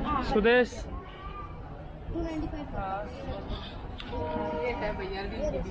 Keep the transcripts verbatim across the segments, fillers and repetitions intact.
सुदेश ये है भैया भी।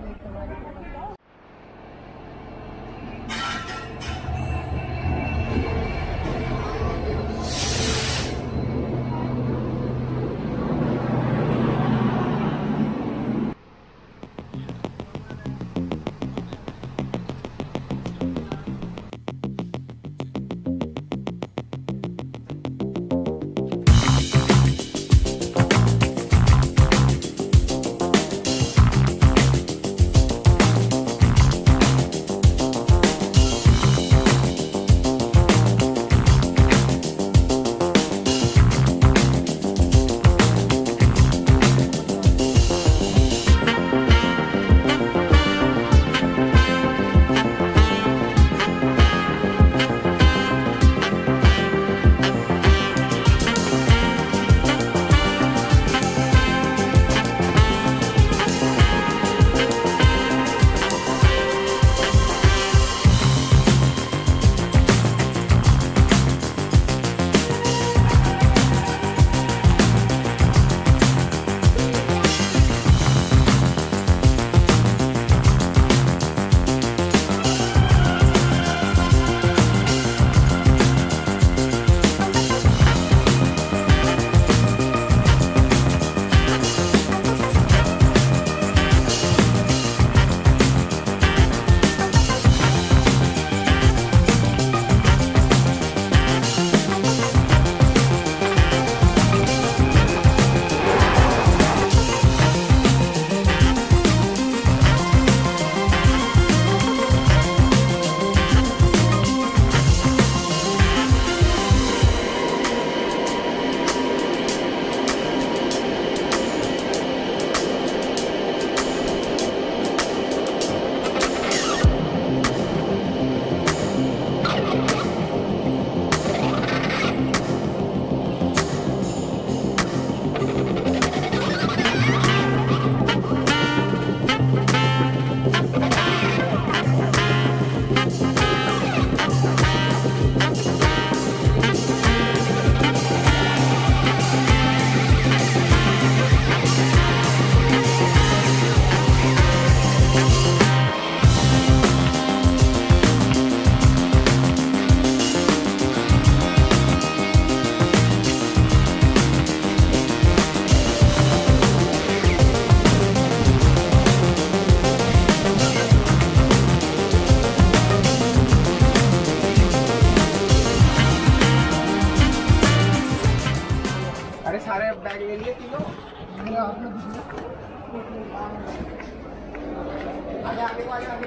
सारे बैग ले लिए तीनों। आगे आगे आगे आगे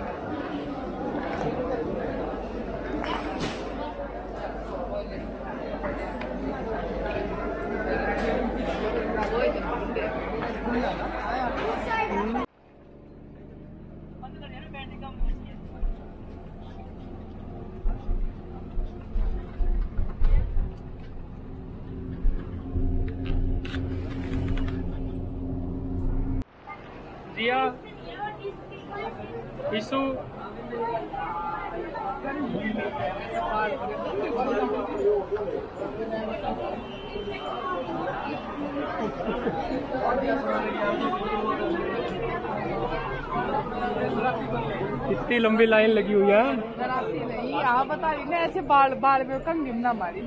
दिया ईसु इतनी लंबी लाइन लगी हुई है। नहीं यहाँ बता रही ना, ऐसे बाल बाल में कंघी ना मारी।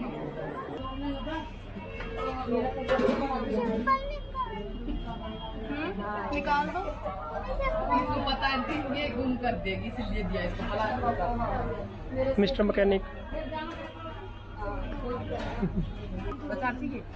निकाल दो, इसको पता है ये गुम कर देगी, इसलिए दिया इसको। मिस्टर मैकेनिक बताती है।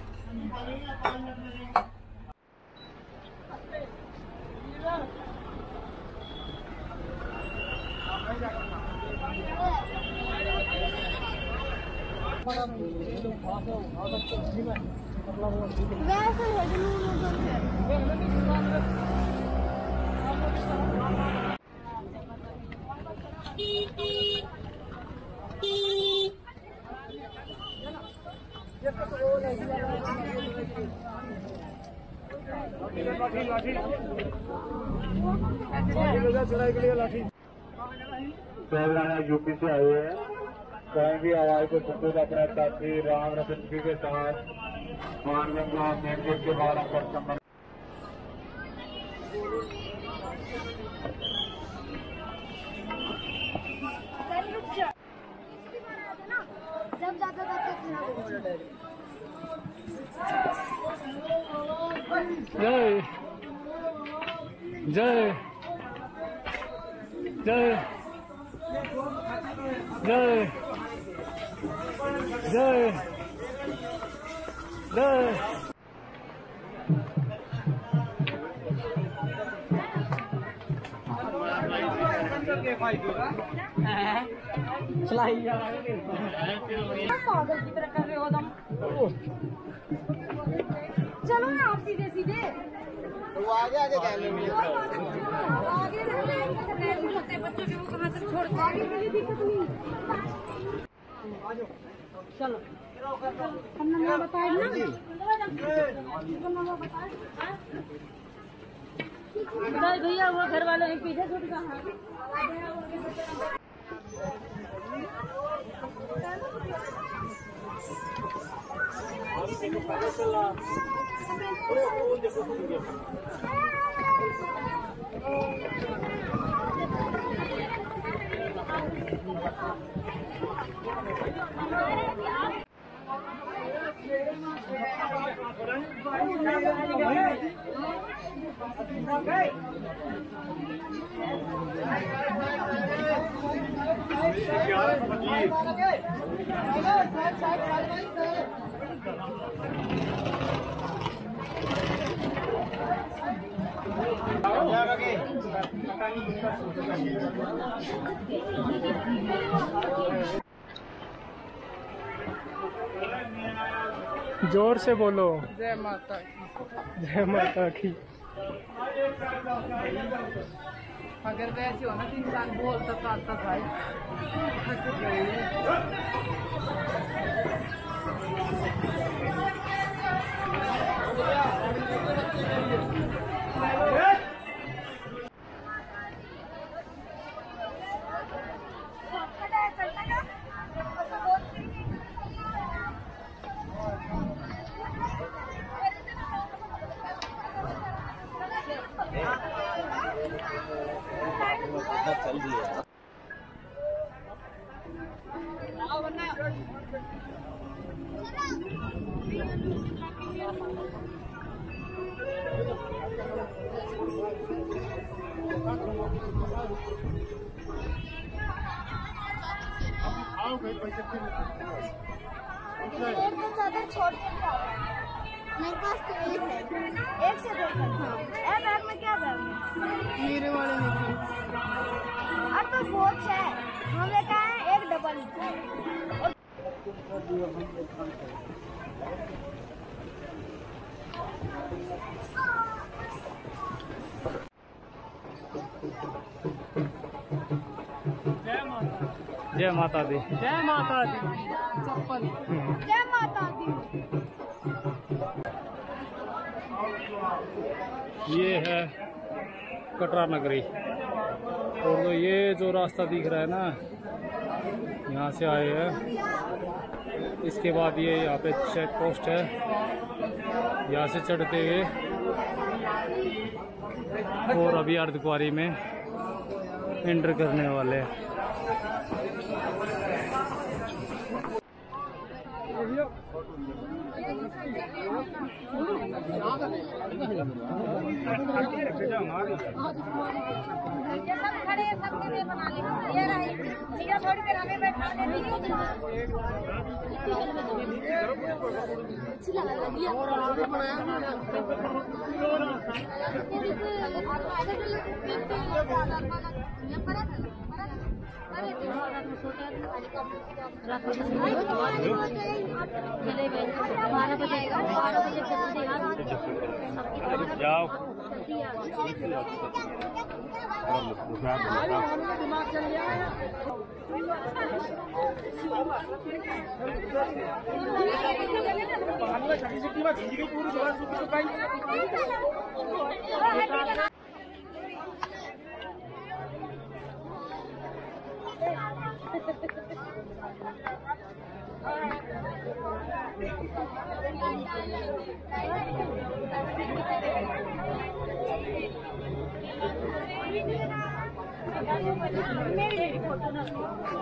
यूपी से आए हैं। करेंगे आवाज को सुनते अपने साथी राम रतन जी के साथ मानगंगा मेन गेट के बाहर पर संबंध जब जाता था जय जय जय जय जय जय चलाई पागल की तरह कर रहे हो तुम। चलो ना आप सीधे सीधे वो आगे आगे जाने में आगे होते बच्चों के वो कहाँ तक छोड़ आगे दिक्कत नहीं। चलो हमने नाम बताया ना भैया वो घर वाले पीछे छूट कहाँ जोर से बोलो। जय माता की। जय माता की। अगर वैसे हो ना तो इंसान बोलता चाहता भाई। चल रही है। एक तो चादर छोड़ के मेरे पास तो एक है, एक से दो ए बैग में क्या बैग में मेरे वाले में अब तो बहुत है, हमने कहा है एक डबल। जय माता दी। जय माता दी। चप्पल जय माता दी। ये है कटरा नगरी और तो ये जो रास्ता दिख रहा है ना, यहाँ से आए हैं। इसके बाद ये यहाँ पे चेक पोस्ट है, यहाँ से चढ़ते हुए और अभी अर्धकुंवारी में एंटर करने वाले हैं। ये सब खड़े सब के बना ले ये रही चीजा थोड़ी देर हमें बैठा दे बारह बजे बारह बजे जाओ। पूरी मेरी फोटो ना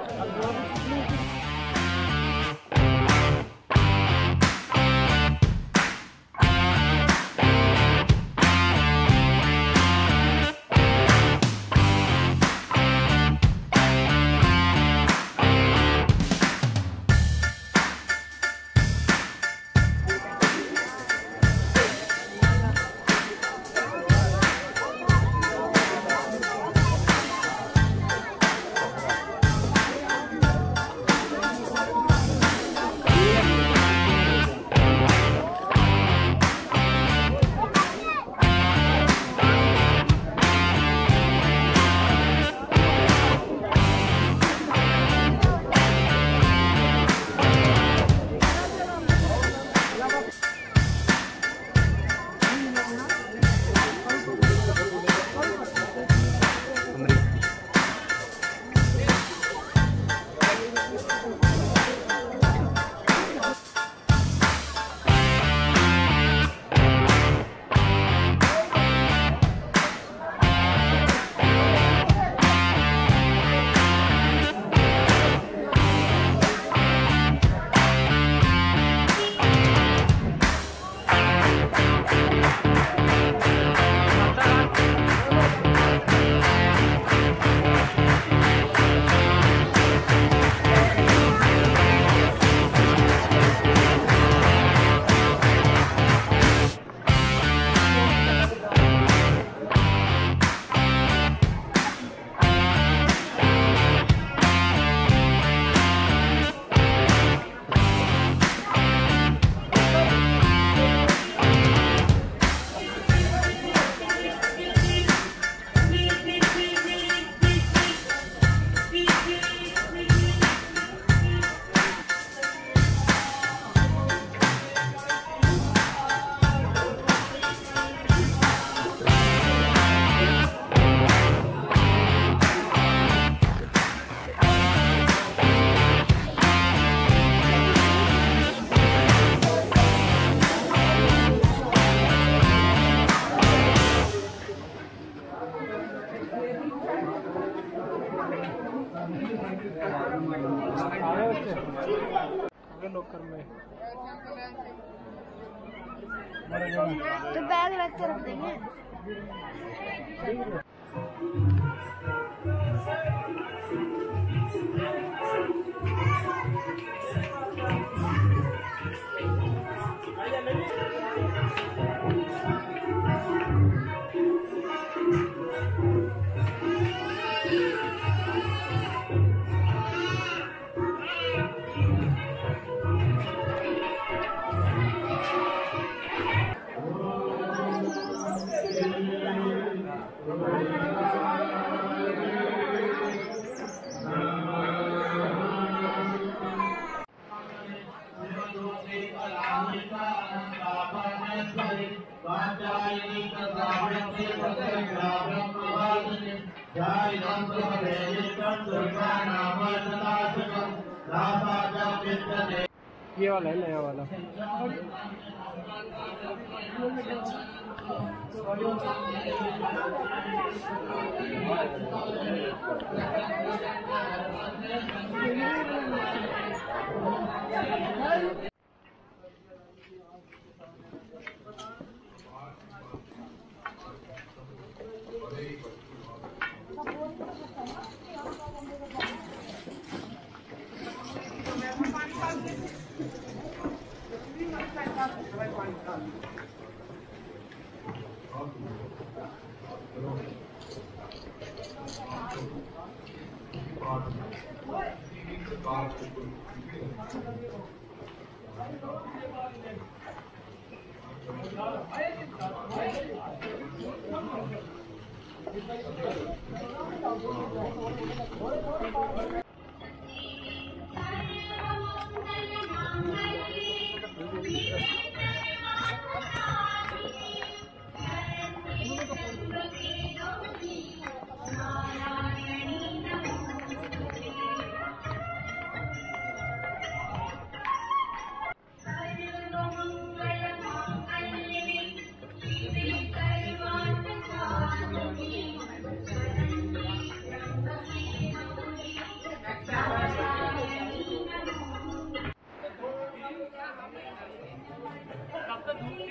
लोकर में तो बैग रख के रख देंगे। ये वाला है नया वाला।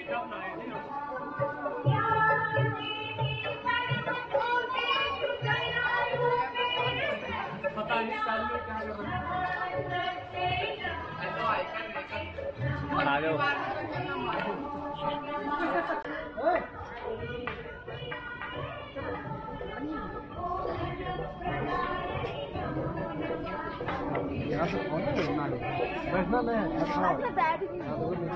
आ जाओ। यहाँ से कौन बैठना है? बैठना नहीं है। अच्छा बैठ गई।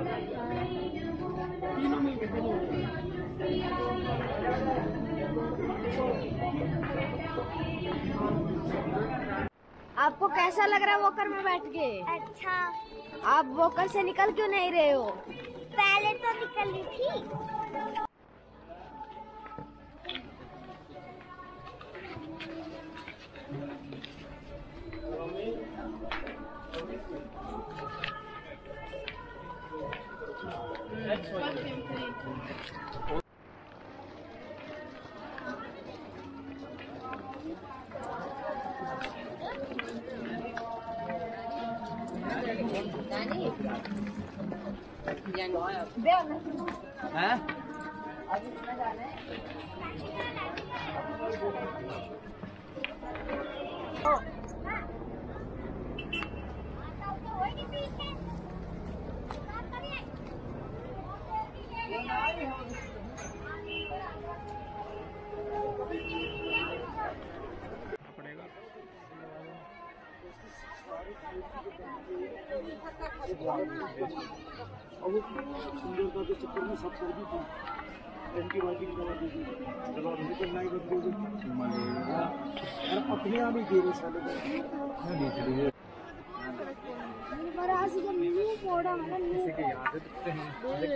तीनों मिल के तीनों। आपको कैसा लग रहा है वॉकर में बैठ के? अच्छा। आप वॉकर से निकल क्यों नहीं रहे हो? पहले तो निकली थी। हैं? पड़ेगा। सुंदरता के चक्कर में सब कर दी थी। एंटीबायोटिक दवा दी थी, दवा भी करना ही बंद हो गई। अपने आप ही दे रहे साले। किसी के यहाँ से दिखते हैं।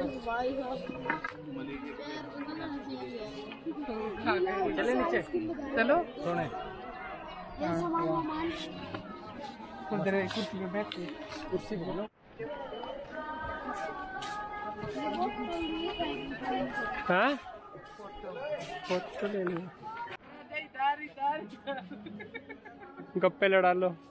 चले नीचे, चलो सोने। कुर्सी पे बैठ के कुर्सी बोलो। हाँ फोटो ले लो, गप्पे लड़ा लो।